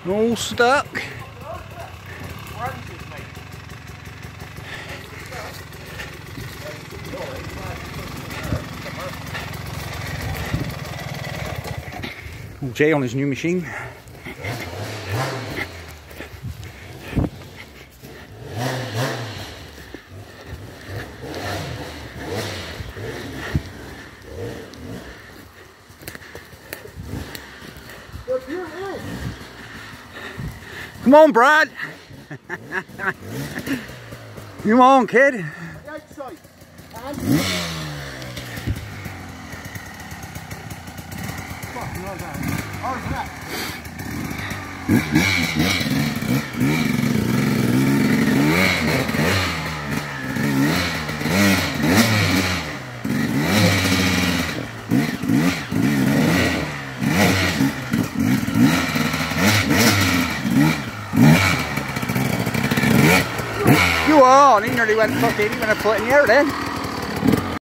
All stuck. Oh, Jay on his new machine. Come on, Brad. Come on, kid. You are, and he nearly went fucking, when I put it in the air then.